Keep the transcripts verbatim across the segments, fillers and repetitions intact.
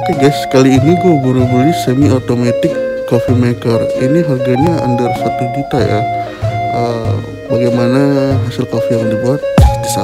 Oke guys, kali ini gue baru beli semi automatic coffee maker. Ini harganya under satu juta ya. Uh, bagaimana hasil kopi yang dibuat? Bisa.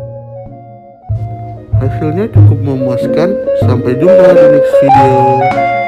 Hasilnya cukup memuaskan. Sampai jumpa di next video.